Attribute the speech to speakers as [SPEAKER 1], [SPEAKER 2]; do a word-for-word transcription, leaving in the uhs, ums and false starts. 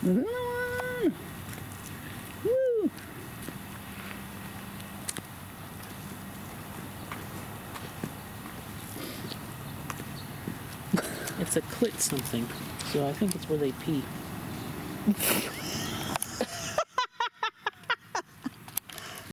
[SPEAKER 1] There's another one! Woo!
[SPEAKER 2] It's a clit something, so I think it's where they pee.